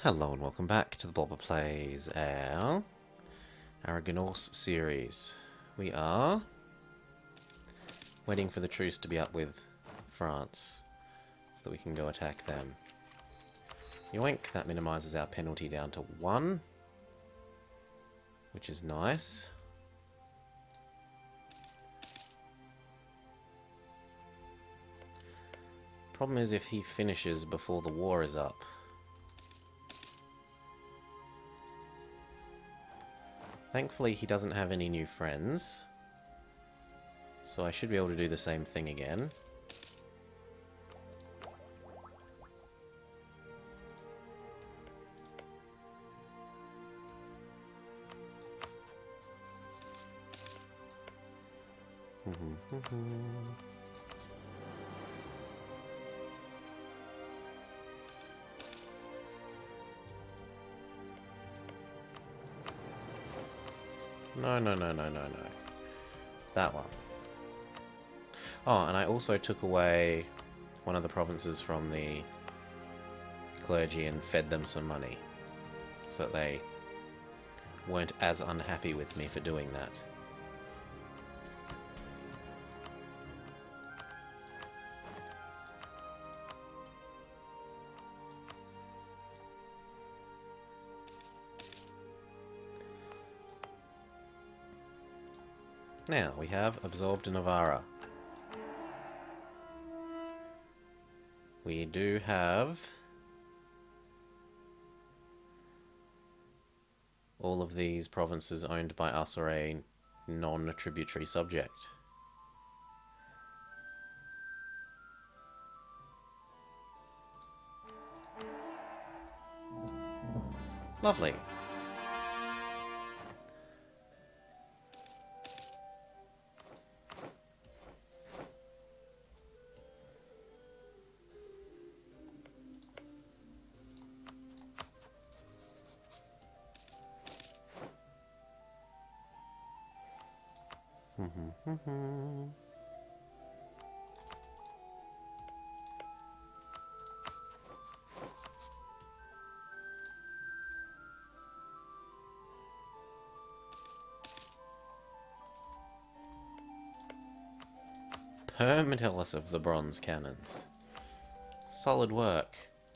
Hello and welcome back to the Blobber Plays our Aragon-Norse series. We are waiting for the truce to be up with France so that we can go attack them. Yoink, that minimises our penalty down to 1, which is nice. Problem is if he finishes before the war is up. Thankfully he doesn't have any new friends, so I should be able to do the same thing again. No. That one. Oh, and I also took away one of the provinces from the clergy and fed them some money, so that they weren't as unhappy with me for doing that. Now, we have absorbed Navarra. We do have all of these provinces owned by us or a non-tributary subject. Lovely. Permitellus of the bronze cannons. Solid work.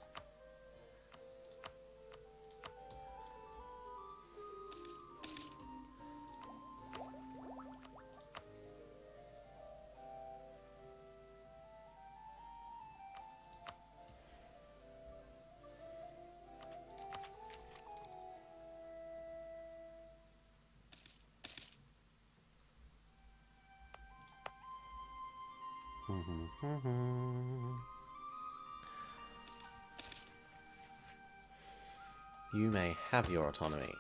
You may have your autonomy.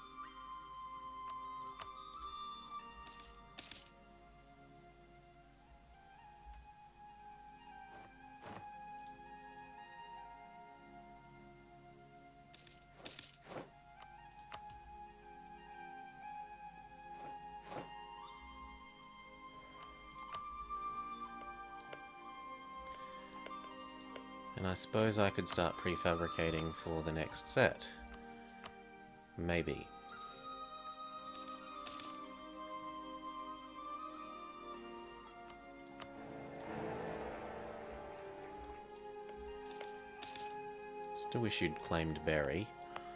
And I suppose I could start prefabricating for the next set. Maybe. Still wish you'd claimed Berry.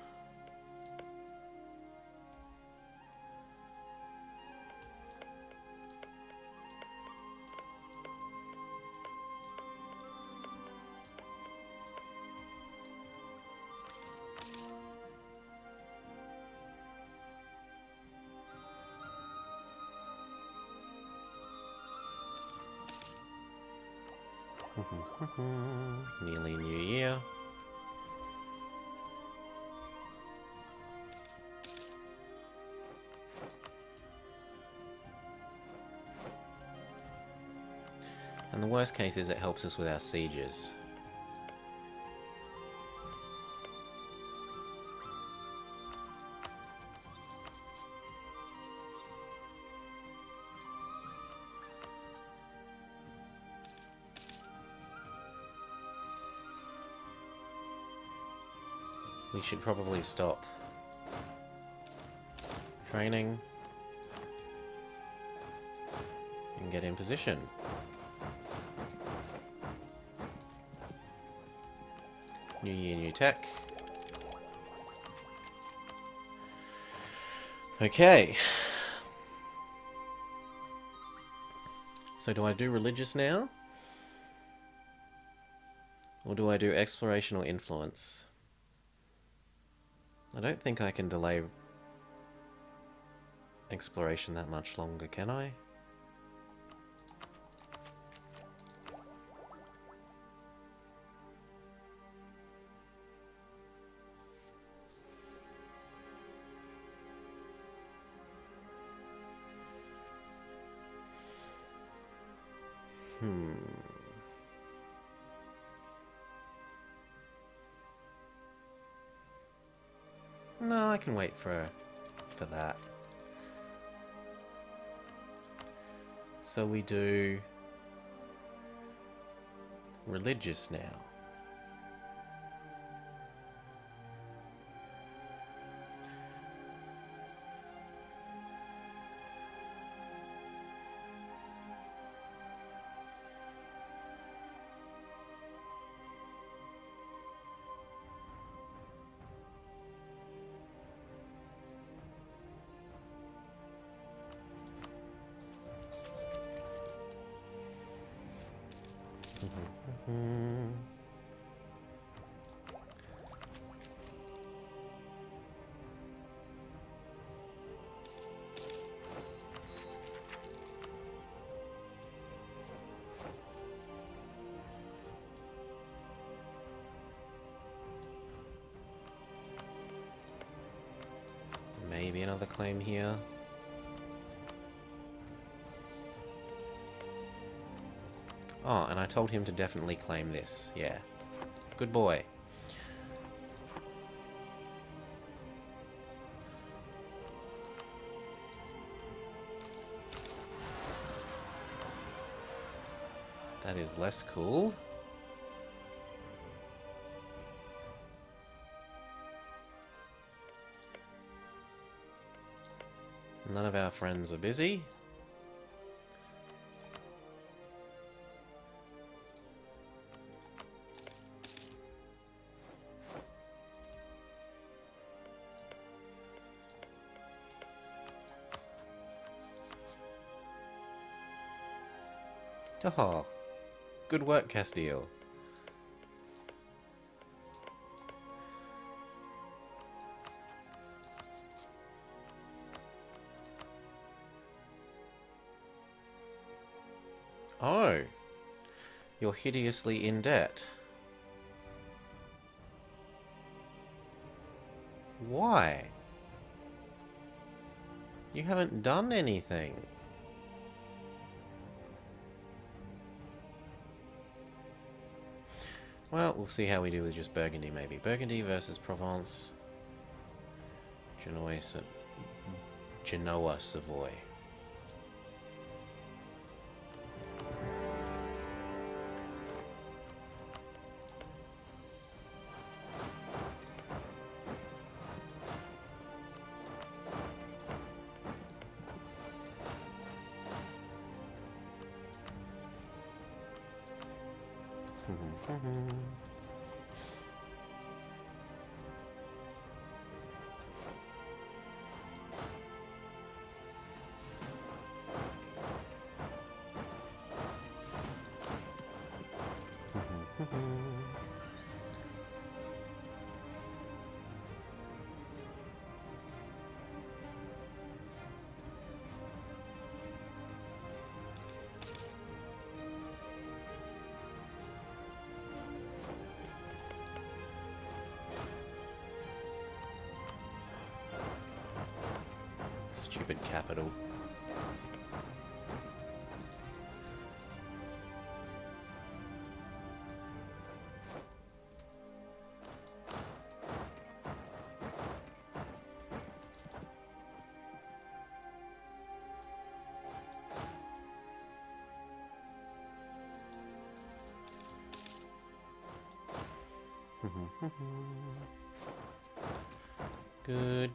Nearly New Year. And the worst case is it helps us with our sieges. we should probably stop training and get in position. New year, new tech. Okay. So do I do religious now? Or do I do exploration or influence? I don't think I can delay exploration that much longer, can I? No, I can wait for that. So we do religious now. Maybe another claim here. Oh, and I told him to definitely claim this. Yeah. Good boy. That is less cool. None of our friends are busy. Oh, good work, Castile. Oh, you're hideously in debt. Why? You haven't done anything. Well, we'll see how we do with just Burgundy, maybe. Burgundy versus Provence. Genoa, Savoy. Stupid capital. Good.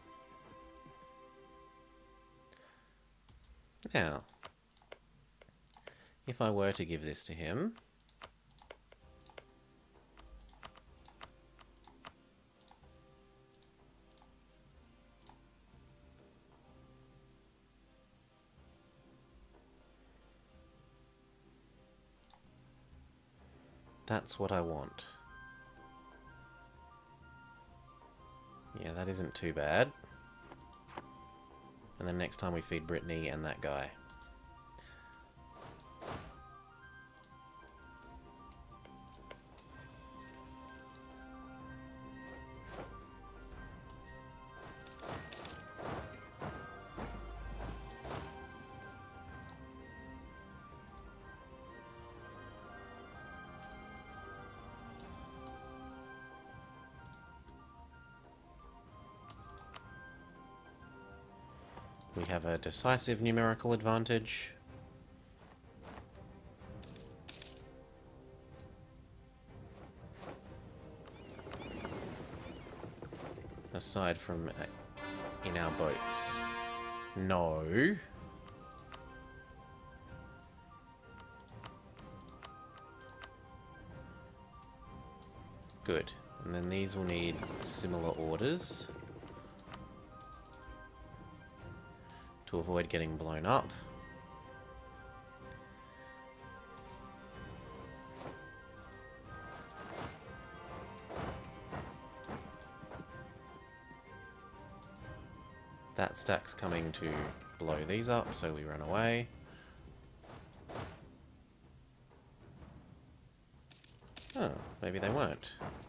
Now, if I were to give this to him, that's what I want. Yeah, that isn't too bad. And then next time we feed Brittany and that guy. We have a decisive numerical advantage. Aside from in our boats. No. Good. And then these will need similar orders to avoid getting blown up. That stack's coming to blow these up, so we run away. Oh, maybe they weren't.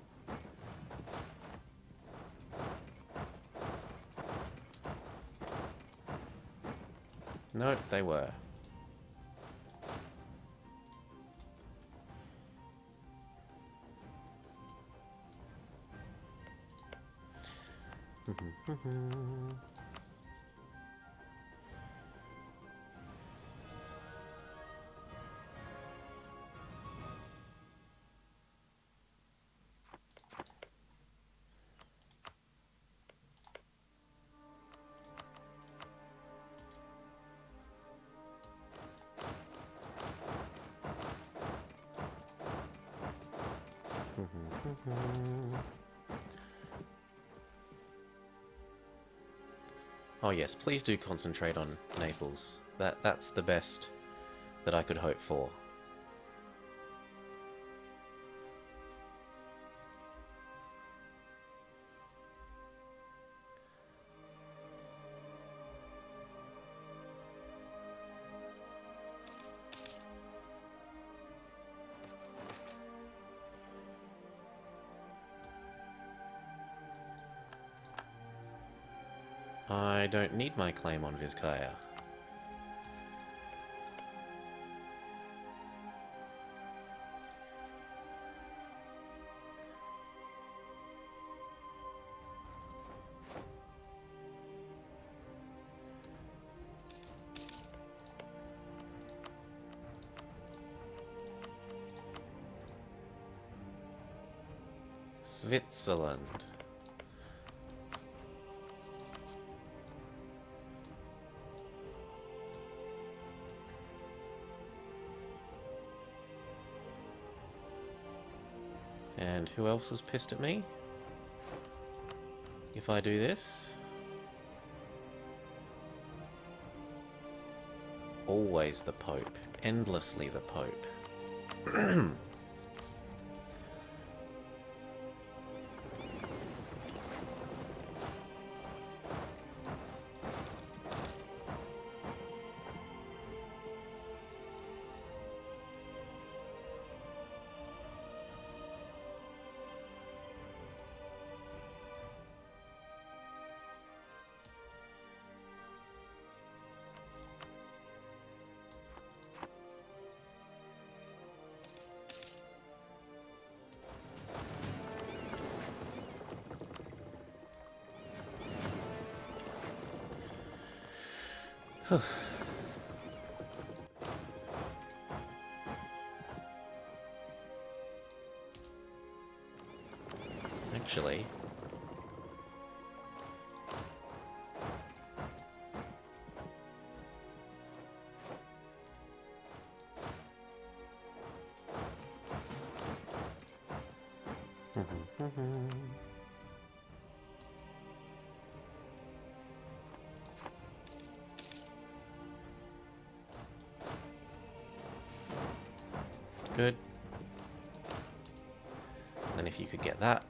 Nope, they were. Oh yes, please do concentrate on Naples. That's the best that I could hope for. I don't need my claim on Vizcaya. Switzerland. And who else was pissed at me? If I do this? Always the Pope. Endlessly the Pope. Actually, Good. And if you could get that.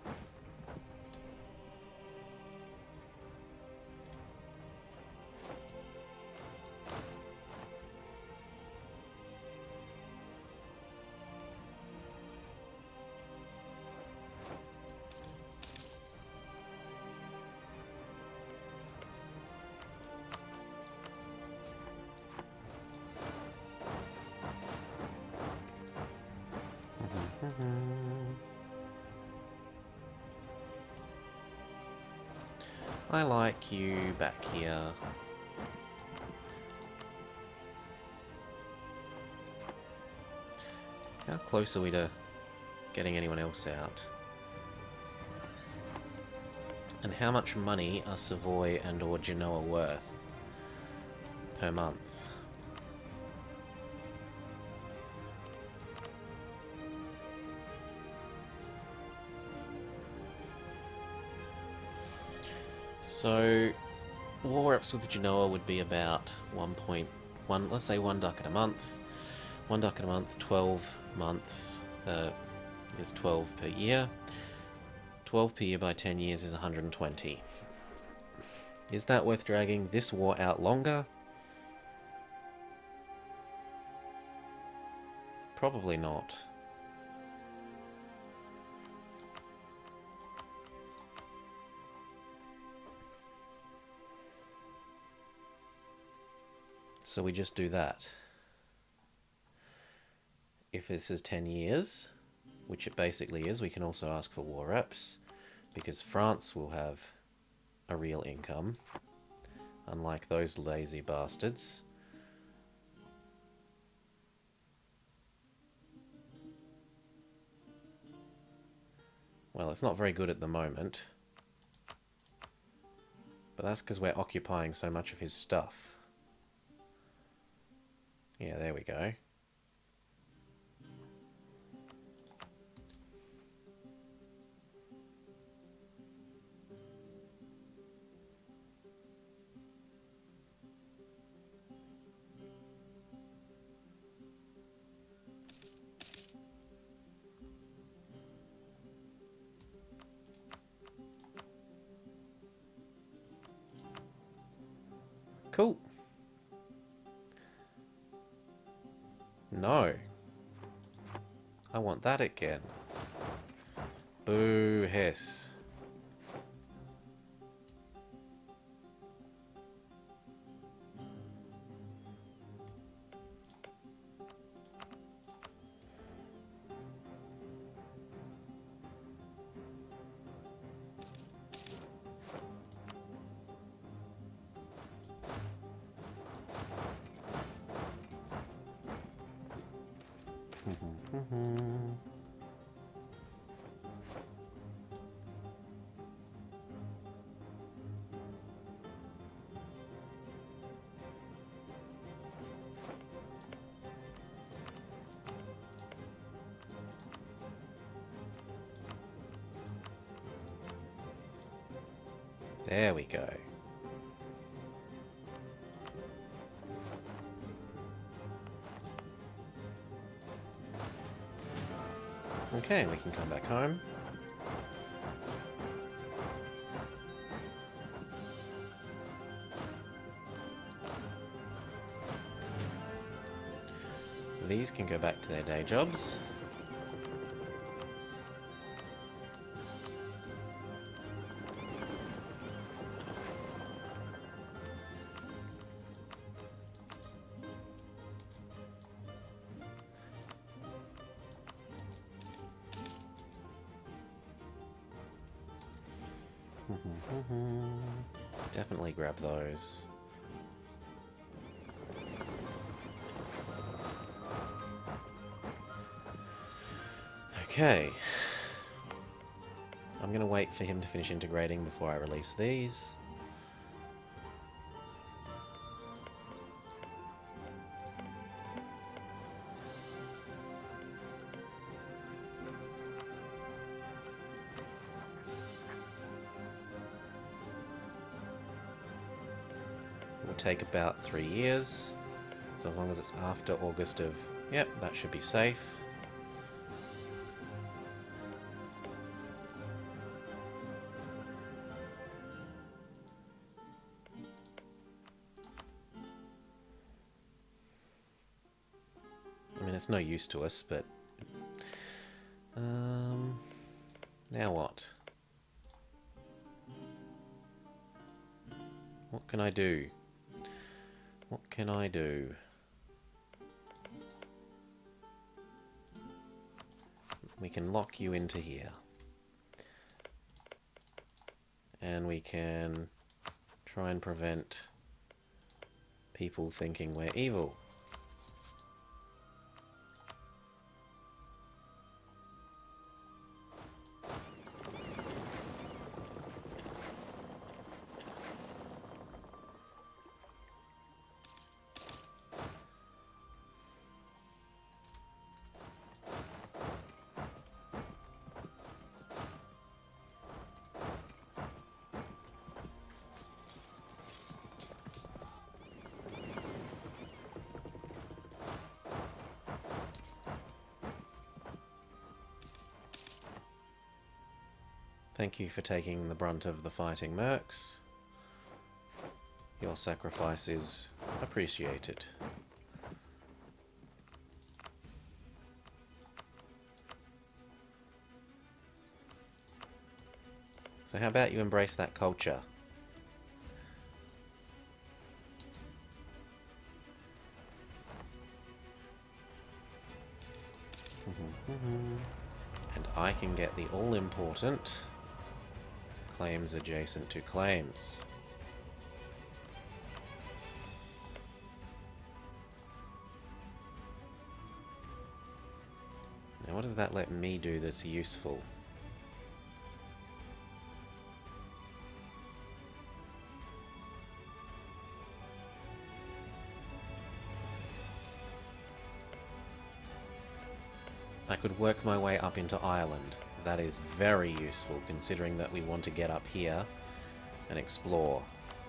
I like you back here. How close are we to getting anyone else out? And how much money are Savoy and or Genoa worth per month? So, war reps with Genoa would be about 1.1, let's say 1 ducat a month. 1 ducat a month, 12 months is 12 per year. 12 per year by 10 years is 120. Is that worth dragging this war out longer? Probably not. So we just do that. If this is 10 years, which it basically is, we can also ask for war reps, because France will have a real income, unlike those lazy bastards. Well, it's not very good at the moment, but that's because we're occupying so much of his stuff. Yeah, there we go. Cool. No. I want that again. Boo hiss. There we go. Okay, we can come back home. These can go back to their day jobs. Definitely grab those. Okay. I'm gonna wait for him to finish integrating before I release these. would take about 3 years. So as long as it's after August of... Yep, that should be safe. I mean, it's no use to us, but... now what? What can I do? What can I do? We can lock you into here. And we can try and prevent people thinking we're evil. Thank you for taking the brunt of the fighting, mercs. Your sacrifice is appreciated. So how about you embrace that culture? And I can get the all-important claims adjacent to claims. Now what does that let me do that's useful? I could work my way up into Ireland. That is very useful, considering that we want to get up here and explore.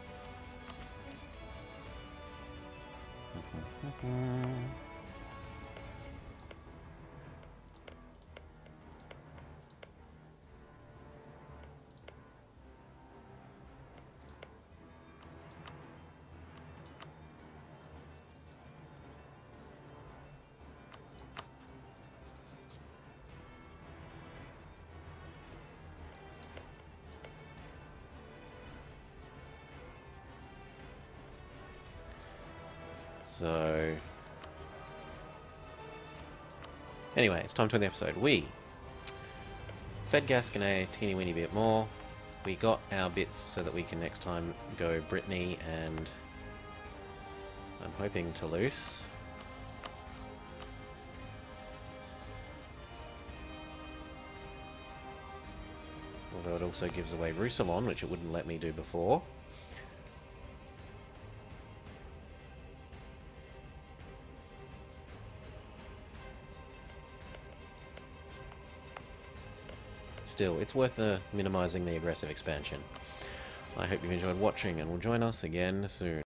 So... anyway, it's time to end the episode. We fed Gascon a teeny weeny bit more. We got our bits so that we can next time go Brittany and I'm hoping Toulouse. Although it also gives away Roussillon, which it wouldn't let me do before. Still, it's worth minimising the aggressive expansion. I hope you've enjoyed watching and will join us again soon.